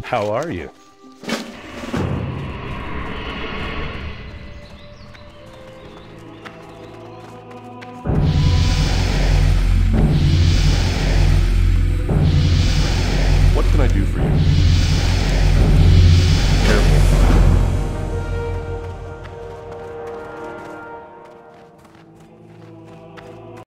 How are you? What can I do for you?